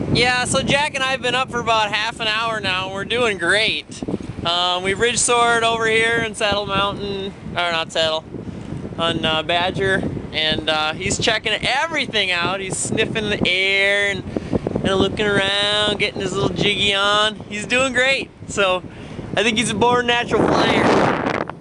Yeah, so Jack and I have been up for about half an hour now, and we're doing great. We ridge soared over here in Saddle Mountain, or not Saddle, on Badger, and he's checking everything out. He's sniffing the air and looking around, getting his little jiggy on. He's doing great, so I think he's a born natural flyer.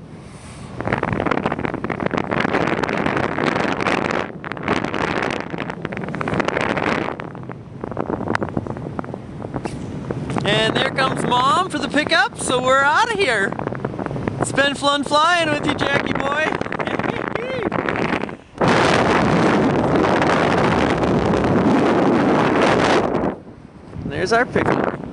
And there comes Mom for the pickup, so we're out of here. It's been fun flying with you, Jackie boy. There's our pickup.